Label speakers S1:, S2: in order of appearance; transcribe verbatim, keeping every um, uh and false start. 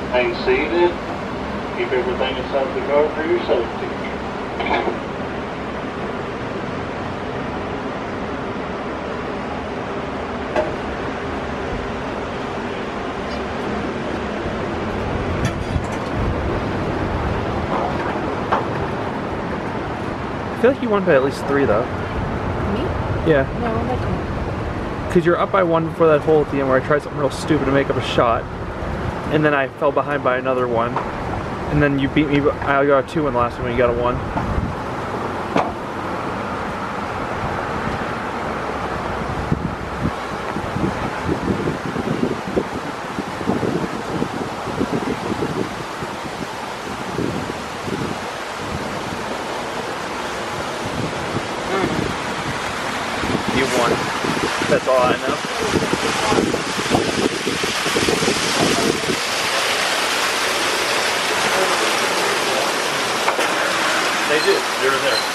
S1: Remain seated. Keep everything inside the car for your safety.
S2: I feel like you won by at least three though.
S3: Me?
S2: Yeah.
S3: No, I'm not.
S2: Because you're up by one before that hole at the end where I tried something real stupid to make up a shot. And then I fell behind by another one. And then you beat me, I got a two in the last one when you got a one. You won. That's all I know. They did. They were there.